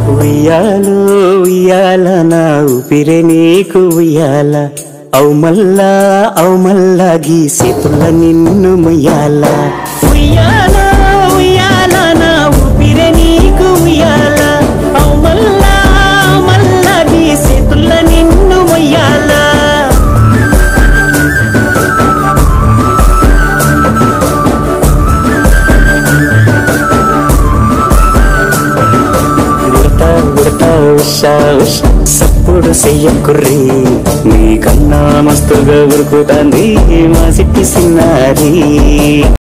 ఉయ్యాలో ఉయ్యాల నా ఊపిరే నీకు ఉయ్యాల అవుమల్లా గీసేతుల నిన్ను ముయ్యాల ఉయ్యాల ఉయ్యాల నా ఊపిరే నీకు ఉయ్యాల అవుమల్లా గీసేతుల నిన్ను ముయ్యాల సప్పుడు చెయ్యకుర్రీ నీకన్నా మస్తుగా ఉరుకుతాంది మా సిట్టి సిన్నారీ